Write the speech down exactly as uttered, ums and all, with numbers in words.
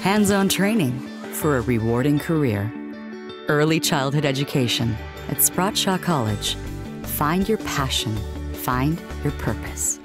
hands-on training for a rewarding career, early childhood education at Sprott-Shaw College. Find your passion, find your purpose.